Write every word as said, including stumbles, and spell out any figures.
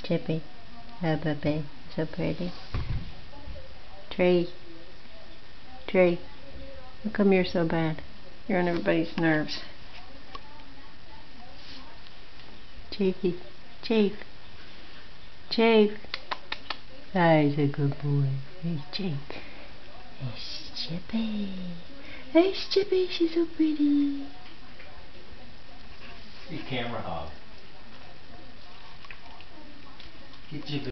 Chippy. Oh, baby. So pretty. Tree. Tree. How come you're so bad? You're on everybody's nerves. Chiefy. Chief. Chief. Ah, he's a good boy. He's Chief. There's Chippy. There's Chippy. She's so pretty. You camera hog. Get Chippy.